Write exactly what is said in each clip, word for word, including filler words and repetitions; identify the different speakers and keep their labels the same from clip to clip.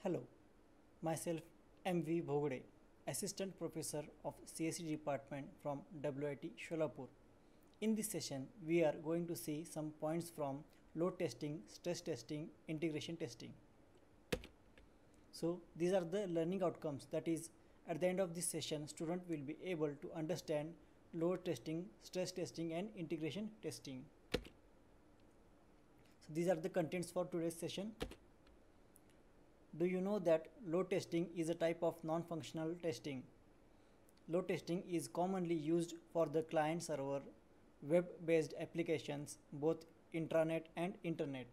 Speaker 1: Hello, myself M V Bhogade, Assistant Professor of C S E Department from W I T Solapur. In this session, we are going to see some points from load testing, stress testing, integration testing. So these are the learning outcomes, that is, at the end of this session, student will be able to understand load testing, stress testing and integration testing. So these are the contents for today's session. Do you know that load testing is a type of non-functional testing? Load testing is commonly used for the client server web-based applications, both intranet and internet.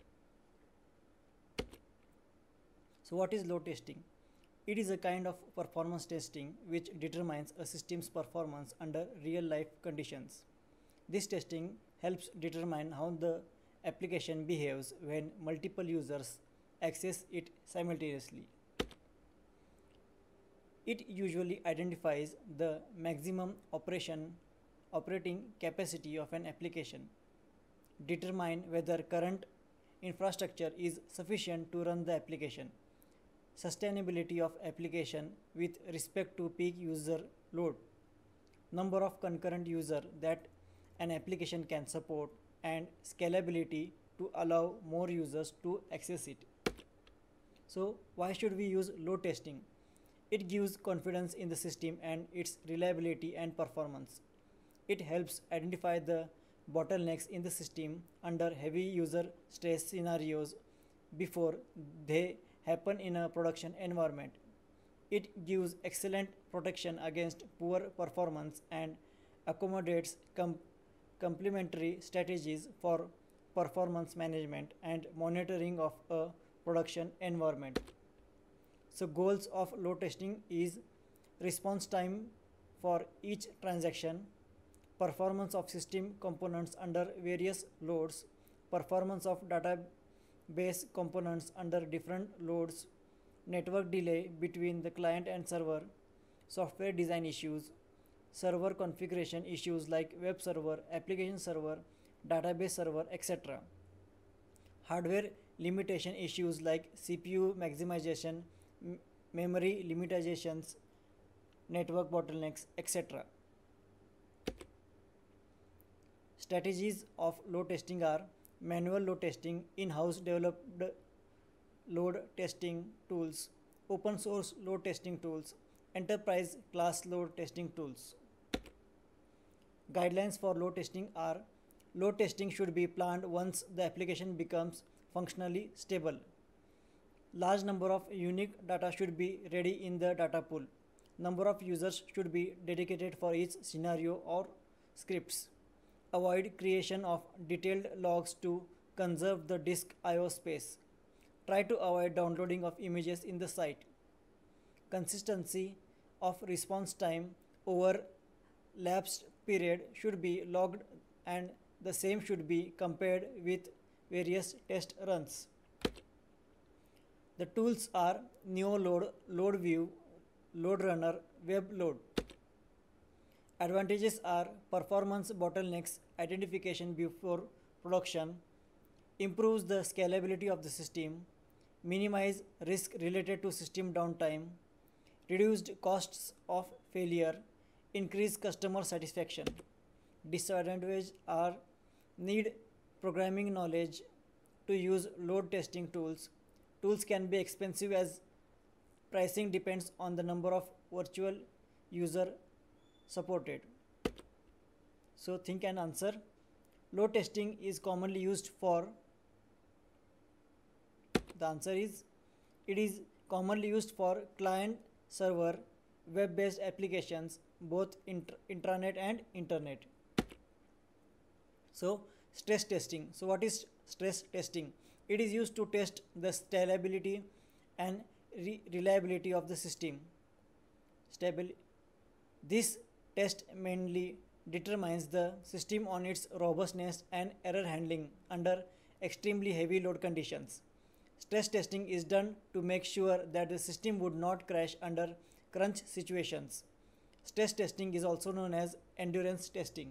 Speaker 1: So what is load testing? It is a kind of performance testing which determines a system's performance under real-life conditions. This testing helps determine how the application behaves when multiple users access it simultaneously. It usually identifies the maximum operation operating capacity of an application, determine whether current infrastructure is sufficient to run the application, sustainability of application with respect to peak user load, number of concurrent users that an application can support, and scalability to allow more users to access it. So why should we use load testing? It gives confidence in the system and its reliability and performance. It helps identify the bottlenecks in the system under heavy user stress scenarios before they happen in a production environment. It gives excellent protection against poor performance and accommodates com complementary strategies for performance management and monitoring of a production environment. So goals of load testing is response time for each transaction, performance of system components under various loads, performance of database components under different loads, network delay between the client and server, software design issues, server configuration issues like web server, application server, database server, et cetera. Hardware limitation issues like C P U maximization, memory limitations, network bottlenecks, et cetera. Strategies of load testing are manual load testing, in-house developed load testing tools, open source load testing tools, enterprise class load testing tools. Guidelines for load testing are: load testing should be planned once the application becomes functionally stable. Large number of unique data should be ready in the data pool. Number of users should be dedicated for each scenario or scripts. Avoid creation of detailed logs to conserve the disk I O space. Try to avoid downloading of images in the site. Consistency of response time over lapsed period should be logged, and the same should be compared with various test runs. The tools are NeoLoad, LoadView, LoadRunner, WebLoad. Advantages are performance bottlenecks identification before production, improves the scalability of the system, minimize risk related to system downtime, reduced costs of failure, increase customer satisfaction. Disadvantages are need programming knowledge to use load testing tools. Tools can be expensive as pricing depends on the number of virtual user supported. So think and answer. Load testing is commonly used for, the answer is, it is commonly used for client server web-based applications, both int intranet and internet. So stress testing. So what is stress testing? It is used to test the stability and re reliability of the system. Stabil this test mainly determines the system on its robustness and error handling under extremely heavy load conditions. Stress testing is done to make sure that the system would not crash under crunch situations. Stress testing is also known as endurance testing.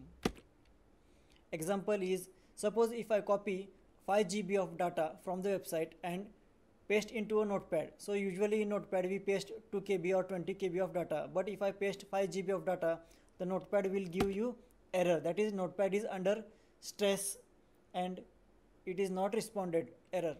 Speaker 1: Example is, suppose if I copy five G B of data from the website and paste into a notepad. So usually in notepad we paste two K B or twenty K B of data, but if I paste five G B of data, the notepad will give you error. That is, notepad is under stress and it is not responded, error.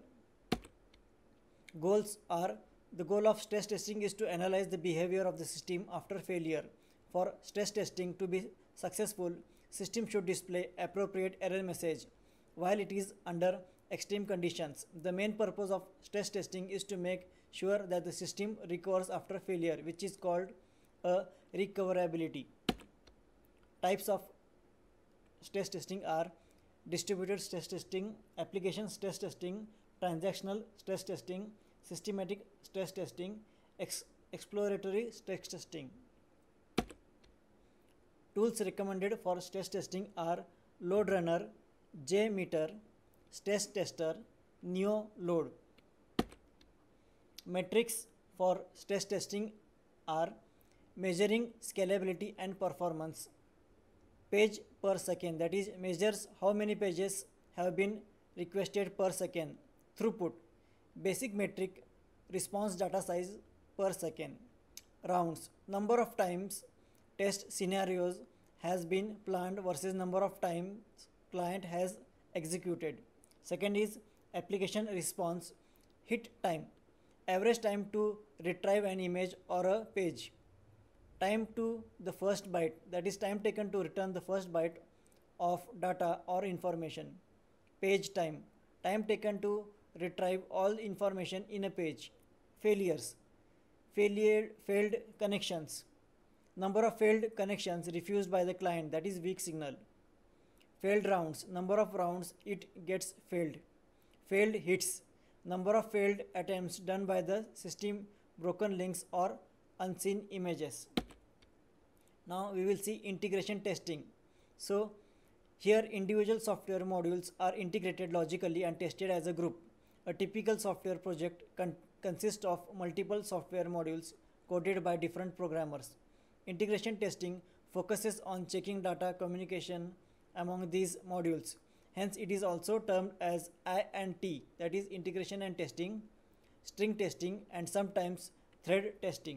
Speaker 1: Goals are: the goal of stress testing is to analyze the behavior of the system after failure. For stress testing to be successful, system should display appropriate error message while it is under extreme conditions. The main purpose of stress testing is to make sure that the system recovers after failure, which is called a recoverability. Types of stress testing are distributed stress testing, application stress testing, transactional stress testing, systematic stress testing, ex exploratory stress testing. Tools recommended for stress testing are Load Runner, JMeter, Stress Tester, UnitLoad. Metrics for stress testing are measuring scalability and performance. Page per second, that is, measures how many pages have been requested per second. Throughput, basic metric, response data size per second. Rounds, number of times test scenarios has been planned versus number of times client has executed. Second is application response, hit time, average time to retrieve an image or a page. Time to the first byte, that is, time taken to return the first byte of data or information. Page time, time taken to retrieve all information in a page. Failures, failure, failed connections, number of failed connections refused by the client, that is weak signal. Failed rounds, number of rounds it gets failed. Failed hits, number of failed attempts done by the system, broken links or unseen images. Now we will see integration testing. So here individual software modules are integrated logically and tested as a group. A typical software project con consists of multiple software modules coded by different programmers. Integration testing focuses on checking data communication among these modules. Hence it is also termed as I and T, that is integration and testing, string testing, and sometimes thread testing.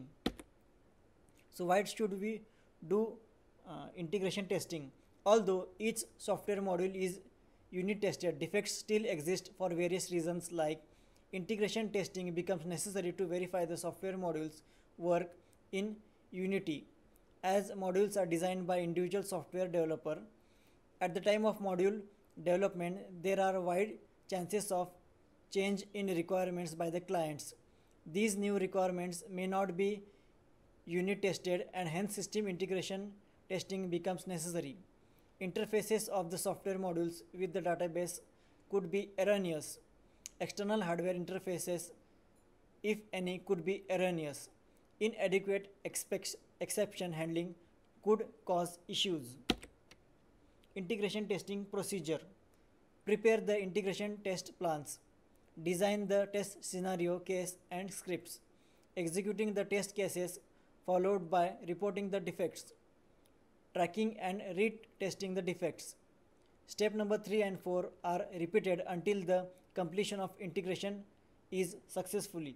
Speaker 1: So why should we do uh, integration testing? Although each software module is unit tested, defects still exist for various reasons, like integration testing becomes necessary to verify the software modules work in Unity, as modules are designed by individual software developer. At the time of module development, there are wide chances of change in requirements by the clients. These new requirements may not be unit tested, and hence system integration testing becomes necessary. Interfaces of the software modules with the database could be erroneous. External hardware interfaces, if any, could be erroneous. Inadequate exception handling could cause issues. Integration testing procedure. Prepare the integration test plans. Design the test scenario, case, and scripts. Executing the test cases followed by reporting the defects. Tracking and retesting the defects. Step number three and four are repeated until the completion of integration is successfully.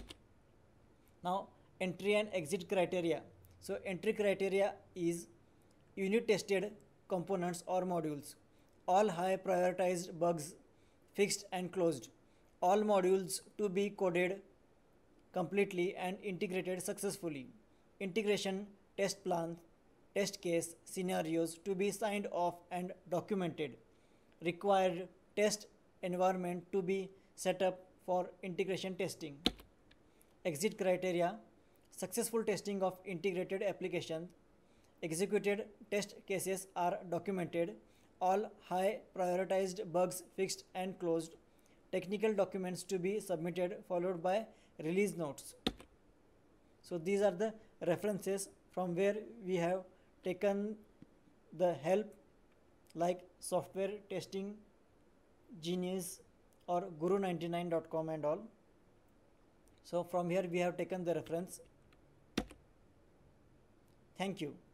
Speaker 1: Now, entry and exit criteria. So entry criteria is unit tested components or modules, all high prioritized bugs fixed and closed, all modules to be coded completely and integrated successfully, integration test plan, test case scenarios to be signed off and documented, required test environment to be set up for integration testing. Exit criteria: successful testing of integrated applications, executed test cases are documented, all high prioritized bugs fixed and closed, technical documents to be submitted followed by release notes. So these are the references from where we have taken the help, like Software Testing Genius or guru ninety-nine dot com and all. So from here we have taken the reference. Thank you.